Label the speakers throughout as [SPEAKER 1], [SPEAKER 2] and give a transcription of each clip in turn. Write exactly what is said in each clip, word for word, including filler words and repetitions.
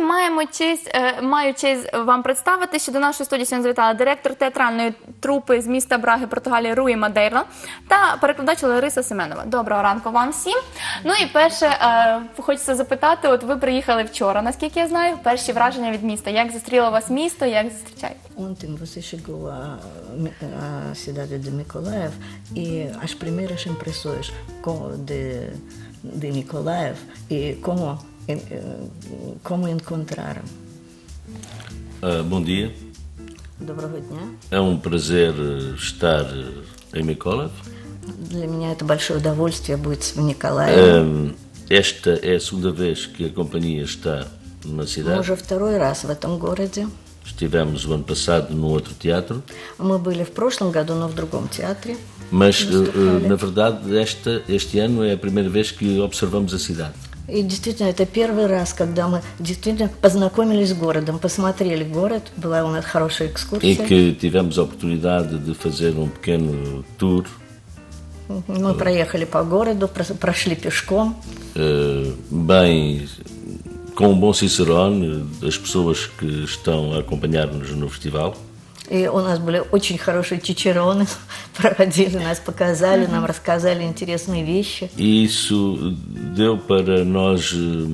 [SPEAKER 1] маємо честь, е, маю честь вам представити, що до нашої студії сьогодні завітала директор театральної трупи з міста Браги, Португалії Руї Мадейра та перекладач Лариса Семенова. Доброго ранку вам всім. Ну і перше, е, хочеться запитати, от ви приїхали вчора, наскільки я знаю, перші враження від міста. Як зустріло вас місто, як зустрічаєте?
[SPEAKER 2] Ontem você chegou a, a cidade de Mykolaiv e as primeiras impressões de, de Mykolaiv e como, como encontraram?
[SPEAKER 3] Uh, bom dia.
[SPEAKER 2] Доброго дня.
[SPEAKER 3] É um prazer estar em Mykolaiv.
[SPEAKER 2] Для меня это большое удовольствие быть в Николаеве.
[SPEAKER 3] Uh, esta é a segunda vez que a companhia está na cidade.
[SPEAKER 2] Мы уже второй раз в этом городе.
[SPEAKER 3] Estivemos o ano passado num outro teatro.
[SPEAKER 2] Мы были в прошлом году, но в другом театре.
[SPEAKER 3] Mas, uh, na verdade, esta, este ano é a primeira vez que observamos a cidade.
[SPEAKER 2] И действительно, это первый раз, когда мы действительно познакомились с городом, посмотрели город, была у нас хорошая экскурсия.
[SPEAKER 3] E que tivemos a oportunidade de fazer um pequeno tour.
[SPEAKER 2] Мы проехали по городу, прошли пешком.
[SPEAKER 3] Uh, bem, com um bom cicerone das pessoas que estão a acompanhar-nos no festival.
[SPEAKER 2] И у нас были очень хорошие чичероны, проводили нас, показали, нам рассказали интересные вещи.
[SPEAKER 3] E isso deu para nós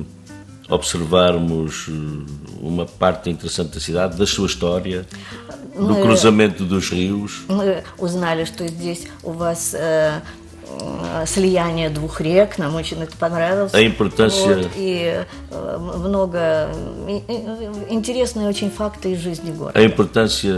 [SPEAKER 3] observarmos uma parte interessante da cidade, da sua história, do cruzamento dos rios.
[SPEAKER 2] Мы узнали, что здесь у вас э, слияние двух рек, нам очень это понравилось.
[SPEAKER 3] A importância...
[SPEAKER 2] Вот, и э, много интересные очень факты из жизни города.
[SPEAKER 3] A importância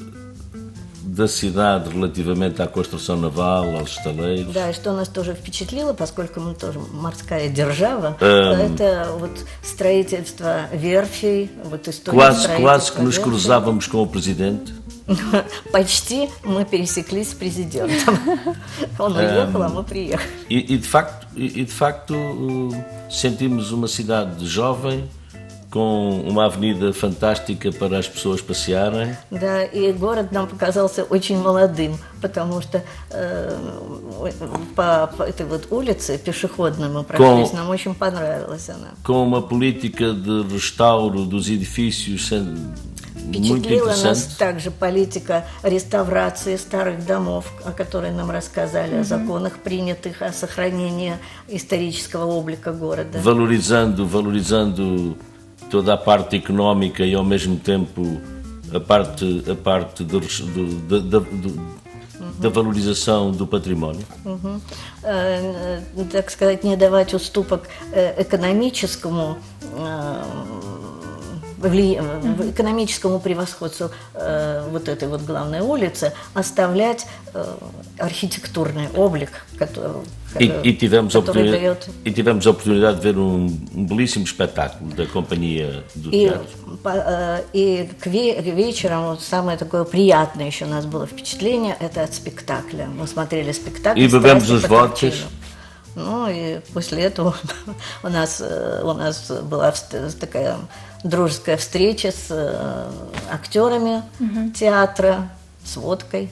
[SPEAKER 3] da cidade relativamente à construção naval, aos estaleiros.
[SPEAKER 2] Да, и что нас тоже впечатлило, поскольку мы тоже морская держава, um, это вот строительство верфей, вот история
[SPEAKER 3] quase,
[SPEAKER 2] строительства
[SPEAKER 3] quase que nos
[SPEAKER 2] верфей.
[SPEAKER 3] cruzávamos com o presidente.
[SPEAKER 2] Почти мы пересеклись с президентом. Он уехал, а мы приехали.
[SPEAKER 3] E, e de facto, e, de facto sentimos uma cidade jovem, com uma avenida fantástica para as pessoas passearem.
[SPEAKER 2] Да, и город нам показался очень молодым, потому что э, по, по этой вот улице пешеходной мы прошлись, com, нам очень понравилась она.
[SPEAKER 3] Com uma política de restauro dos edifícios muito
[SPEAKER 2] Впечатлила нас
[SPEAKER 3] interessante.
[SPEAKER 2] также политика реставрации старых домов, о которой нам рассказали, mm-hmm. о законах принятых, о сохранении исторического облика города.
[SPEAKER 3] Valorizando, valorizando toda a parte económica e ao mesmo tempo a parte, a parte do, do, do, do, do, da valorização do património.
[SPEAKER 2] Угу. Э, так сказать, не давать уступок экономическому, э, вли... mm-hmm. экономическому превосходству э, вот этой вот главной улицы, оставлять э, архитектурный облик, который,
[SPEAKER 3] e, e, tivemos
[SPEAKER 2] который дает...
[SPEAKER 3] e tivemos a oportunidade de ver um, um belíssimo espetáculo da companhia do
[SPEAKER 2] и,
[SPEAKER 3] teatro.
[SPEAKER 2] По, э, и к, ве... к вечерам вот самое такое приятное еще у нас было впечатление, это от спектакля. Мы смотрели спектакль.
[SPEAKER 3] И bebemos os vodkas.
[SPEAKER 2] Ну и после этого у нас, у нас была такая дружеская встреча с актерами mm-hmm. театра, з водкою.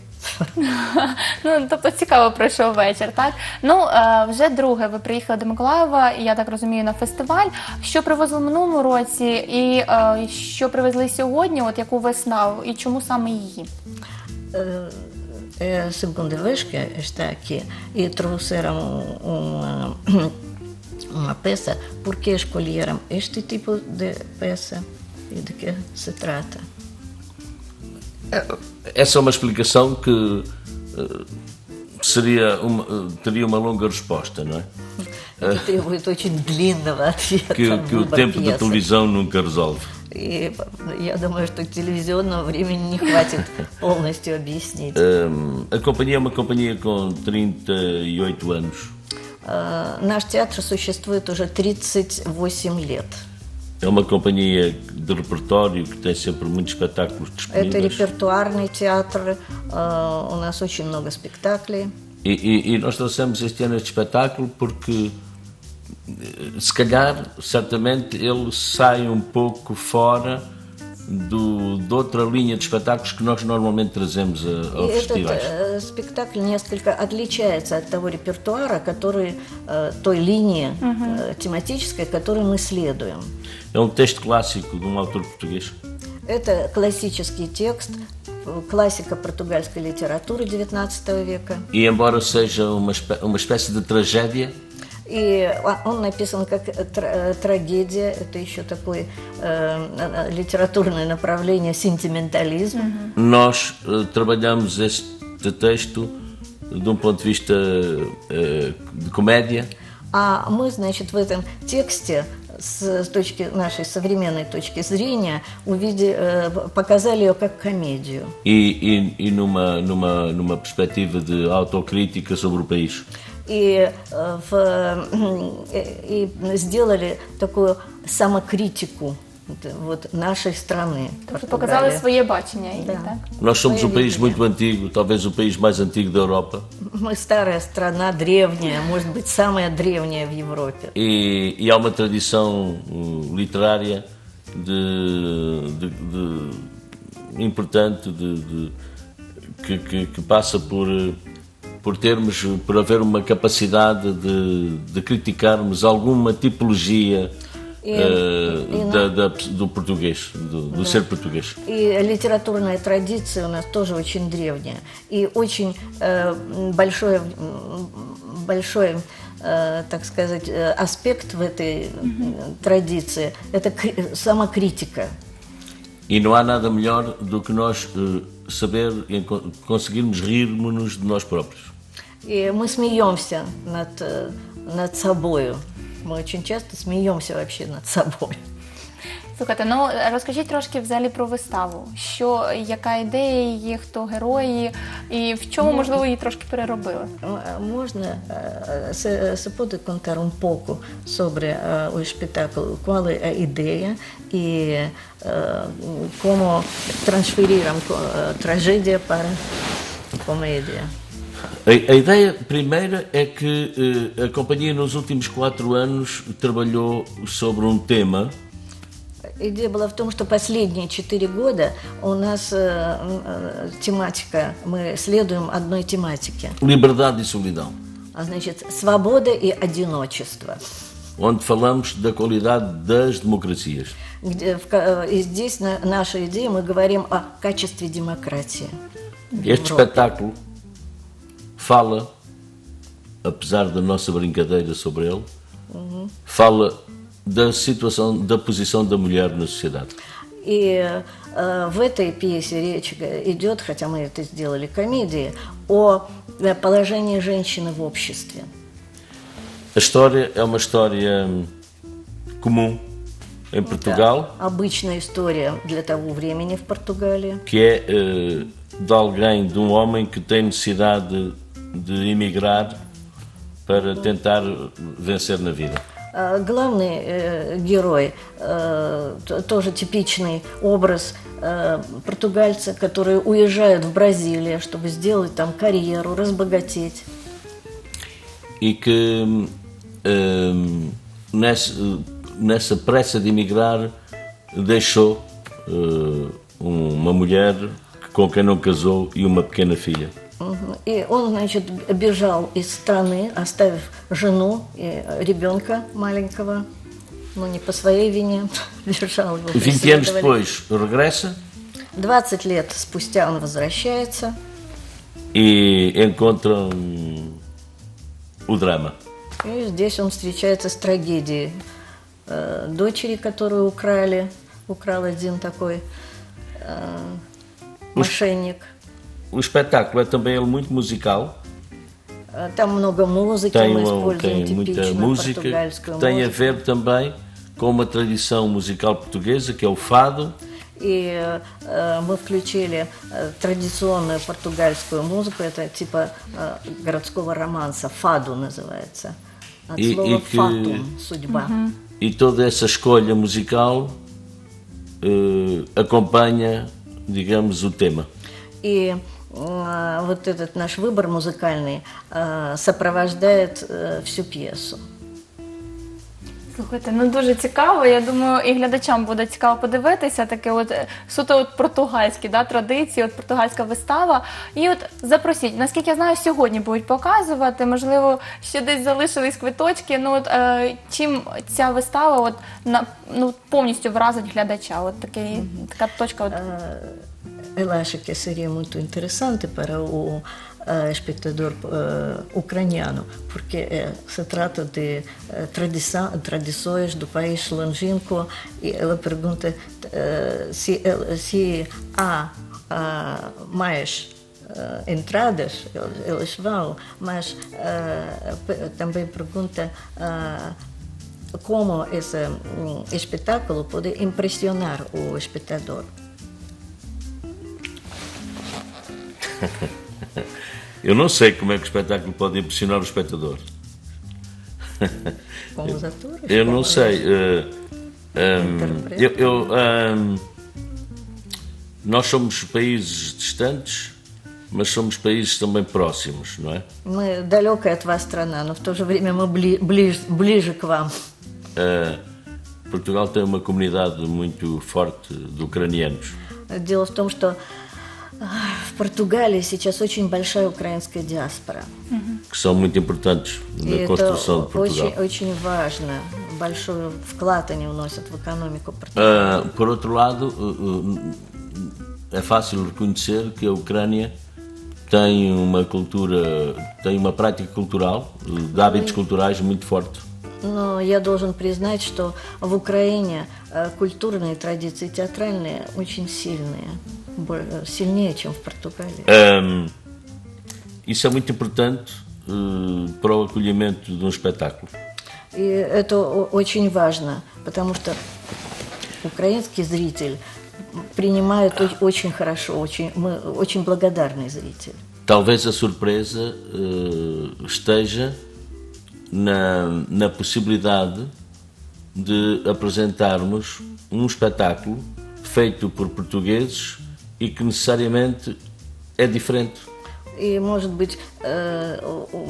[SPEAKER 1] Ну, тобто цікаво пройшов вечір, так? Ну, вже друге ви приїхали до Миколаєва, я так розумію, на фестиваль. Що привезли в минулому році і що привезли сьогодні, от яку виставу, і чому саме її?
[SPEAKER 2] A segunda vez que está aqui e trouxeram uma, uma peça, por que escolheram este tipo de peça e de que se trata?
[SPEAKER 3] Essa é uma explicação que uh, seria uma, uh, teria uma longa resposta, não é?
[SPEAKER 2] Это требует очень длинного ответа.
[SPEAKER 3] Que, que o tempo da televisão nunca resolve.
[SPEAKER 2] И я думаю, что телевизионного времени не хватит полностью объяснить.
[SPEAKER 3] Um, a companhia é uma companhia com trinta e oito anos.
[SPEAKER 2] Uh, наш театр существует уже тридцать восемь лет.
[SPEAKER 3] É uma companhia de repertório que tem sempre muitos espetáculos disponíveis.
[SPEAKER 2] Это репертуарный театр, uh, у нас очень много спектаклей.
[SPEAKER 3] E, e, e nós trouxemos este ano este espetáculo porque, se calhar, certamente, ele sai um pouco fora do, de outra linha de espetáculos que nós normalmente trazemos a, aos
[SPEAKER 2] и
[SPEAKER 3] festivais.
[SPEAKER 2] Этот спектакль несколько отличается от того репертуара, который, той линии uh-huh. тематической, которой мы следуем.
[SPEAKER 3] É um texto clássico de um autor português.
[SPEAKER 2] Это классический текст, классика португальской литературы девятнадцатого века.
[SPEAKER 3] E embora seja uma, espé- uma espécie de tragédia,
[SPEAKER 2] И он написан как тр- трагедия, это еще такое э, литературное направление сентиментализм.
[SPEAKER 3] nós eh, trabalhamos este texto de um ponto de vista eh, de comédia.
[SPEAKER 2] А мы, значит, в этом тексте с, с точки нашей современной точки зрения увидели, э, показали ее как комедию.
[SPEAKER 3] E, e, e numa, numa, numa perspectiva de autocrítica sobre o país.
[SPEAKER 2] И, э, в, э, и сделали такую самокритику вот, нашей страны.
[SPEAKER 1] Тобто
[SPEAKER 2] Португалии.
[SPEAKER 1] показали своє бачення її,
[SPEAKER 2] Да.
[SPEAKER 1] так?
[SPEAKER 3] Nós somos um país
[SPEAKER 2] Maravilha.
[SPEAKER 3] muito antigo, talvez o país mais antigo da Europa.
[SPEAKER 2] Мы старая страна, древняя, может быть, самая древняя в Европе.
[SPEAKER 3] E, e há uma tradição uh, literária de, de, de- importante de, de- que, que, que passa por, eh, por termos, por haver uma capacidade de, de criticarmos alguma tipologia
[SPEAKER 2] E-
[SPEAKER 3] eh,
[SPEAKER 2] e na-
[SPEAKER 3] da, da- do português, do, do ser português.
[SPEAKER 2] И литературная традиция у нас тоже очень древняя. И очень э, большой, м, большой э, так сказать, э, аспект в этой э, традиции – это кри- самокритика.
[SPEAKER 3] E não há nada melhor do que nós eh, saber e co- conseguirmos rir-nos de nós próprios.
[SPEAKER 2] И мы смеемся над, э, над собою. Мы очень часто смеемся вообще над собой.
[SPEAKER 1] Слухайте, ну розкажіть трошки взагалі про виставу. Що, яка ідея її, хто герої, і в чому, можливо, її трошки переробили?
[SPEAKER 2] M- Можно eh, se, se pode contar um pouco sobre eh, o espetáculo, qual é a ideia e eh, como transferiram a tragédia para comédia.
[SPEAKER 3] A, a ideia primeira é que eh, a companhia nos últimos quatro anos trabalhou sobre um tema
[SPEAKER 2] Идея была в том, что последние четыре года у нас э, э, тематика, мы следуем одной тематике,
[SPEAKER 3] liberdade e solidão,
[SPEAKER 2] а значит, свобода и одиночество.
[SPEAKER 3] onde falamos da qualidade das democracias.
[SPEAKER 2] Где, в ка- и здесь на, наша идея, мы говорим о качестве демократии. в
[SPEAKER 3] Este
[SPEAKER 2] Европе.
[SPEAKER 3] espetáculo fala, apesar da nossa brincadeira sobre ele, fala da situação, da posição da mulher na sociedade.
[SPEAKER 2] И э, в этой пьесе речь идет, хотя мы это сделали комедией, о э, положении женщины в обществе.
[SPEAKER 3] A história é uma história hum, comum em Portugal,
[SPEAKER 2] Да, обычная история для того времени в Португалии.
[SPEAKER 3] que é eh, de alguém, de um homem que tem necessidade de emigrar para tentar vencer na vida.
[SPEAKER 2] А главный э, герой, э, т- тоже типичный образ э, португальца, который уезжает в Бразилию, чтобы сделать там карьеру, разбогатеть.
[SPEAKER 3] E que hum, hum, nessa, nessa pressa de emigrar deixou eh, uma mulher com quem não casou e uma pequena filha.
[SPEAKER 2] Мгм. И он, значит, бежал из страны, оставив жену и ребенка маленького, но не по своей вине, бежал его
[SPEAKER 3] vinte anos
[SPEAKER 2] преследовали.
[SPEAKER 3] depois regressa
[SPEAKER 2] двадцать лет спустя он возвращается,
[SPEAKER 3] e encontra hum, o drama.
[SPEAKER 2] и здесь он встречается с трагедией э, дочери, которую украли, украл один такой э, мошенник.
[SPEAKER 3] O espetáculo é também ele muito musical,
[SPEAKER 2] Э, Там много музыки,
[SPEAKER 3] tem,
[SPEAKER 2] мы
[SPEAKER 3] uma,
[SPEAKER 2] используем
[SPEAKER 3] tem muita
[SPEAKER 2] типичную
[SPEAKER 3] música que
[SPEAKER 2] португальскую
[SPEAKER 3] tem a
[SPEAKER 2] музыку.
[SPEAKER 3] ver também com uma tradição musical portuguesa que é o fado.
[SPEAKER 2] И э, мы включили э, традиционную португальскую музыку, это типа э, городского романса, фаду называется. От
[SPEAKER 3] И-
[SPEAKER 2] слова
[SPEAKER 3] и que-
[SPEAKER 2] фатум, судьба.
[SPEAKER 3] E toda essa escolha musical eh, acompanha, digamos, o tema.
[SPEAKER 2] И э, вот этот наш выбор музыкальный э, сопровождает э, всю пьесу.
[SPEAKER 1] Слухайте, ну дуже цікаво. Я думаю, і глядачам буде цікаво подивитися таке от е, суто от португальські, да, традиції, от португальська вистава. І от запросіть, наскільки я знаю, сьогодні будуть показувати, можливо, ще десь залишились квиточки. Ну от е, чим ця вистава от на ну повністю вразить глядача? От такий така точка. От
[SPEAKER 2] Eu acho que seria muito interessante para o uh, espectador uh, ucraniano, porque uh, se trata de uh, tradição, tradições do país longínquo e ela pergunta uh, se, uh, se há uh, mais uh, entradas, eles, eles vão, mas uh, também pergunta uh, como esse um, espetáculo pode impressionar o espectador.
[SPEAKER 3] Eu não sei como é que o espetáculo pode impressionar o espectador.
[SPEAKER 2] Com os atores?
[SPEAKER 3] Eu
[SPEAKER 2] com
[SPEAKER 3] não
[SPEAKER 2] os
[SPEAKER 3] sei. Uh, um,
[SPEAKER 2] intérpretes?
[SPEAKER 3] eu, eu, um, nós somos países distantes, mas somos países também próximos, não é?
[SPEAKER 2] Мы далекая от вас страна, но в то же время мы бли, ближ, ближе к вам.
[SPEAKER 3] Uh, Portugal tem uma comunidade muito forte de ucranianos.
[SPEAKER 2] Дело в том, что ah, в Португалии сейчас очень большая украинская диаспора.
[SPEAKER 3] Que são muito importantes
[SPEAKER 2] И
[SPEAKER 3] na
[SPEAKER 2] это
[SPEAKER 3] construção de
[SPEAKER 2] очень,
[SPEAKER 3] Portugal.
[SPEAKER 2] очень важно. Большой вклад они вносят в экономику Португалии.
[SPEAKER 3] Uh, por outro lado, uh, uh, é fácil reconhecer que a Ucrânia tem uma cultura, tem uma prática cultural, uh, de hábitos culturais muito forte.
[SPEAKER 2] Но я должен признать, что в Украине э, культурные традиции театральные очень сильные, бо- сильнее, чем в Португалии.
[SPEAKER 3] Um, isso é muito importante uh, para o acolhimento de um espetáculo.
[SPEAKER 2] И это о- очень важно, потому что украинский зритель принимает о- очень хорошо, очень, мы очень благодарный зритель.
[SPEAKER 3] Talvez a surpresa uh, esteja na, na possibilidade de apresentarmos um espetáculo feito por portugueses e que necessariamente é diferente.
[SPEAKER 2] И, может быть, э,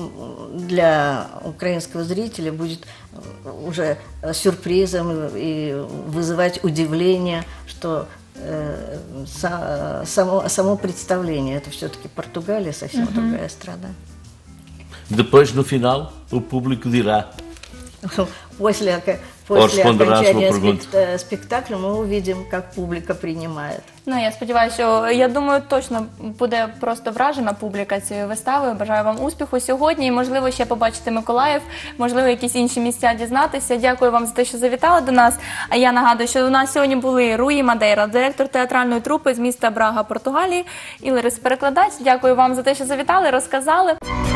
[SPEAKER 2] для украинского зрителя будет уже сюрпризом и вызывать удивление, что э, са- само, само представление, это все-таки Португалия, совсем другая страна.
[SPEAKER 3] Depois, no final, o público dirá.
[SPEAKER 2] После, ока- после
[SPEAKER 3] responderá a sua
[SPEAKER 2] окончания
[SPEAKER 3] pergunta.
[SPEAKER 2] спект- спектакля мы увидим, как публика принимает.
[SPEAKER 1] ну я сподіваюся, що я думаю, точно буде просто вражена публіка цією виставою. Бажаю вам успіху сьогодні. І, можливо, ще побачити Миколаїв, можливо, якісь інші місця дізнатися. Дякую вам за те, що завітали до нас. А я нагадую, що у нас сьогодні були Руї Мадейра, директор театральної трупи з міста Брага, Португалії, і Лариса Перекладач. Дякую вам за те, що завітали, розказали.